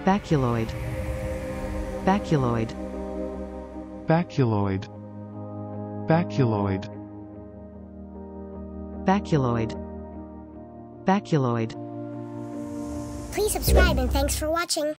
baculoid, baculoid, baculoid, baculoid, baculoid, baculoid. Please subscribe and thanks for watching.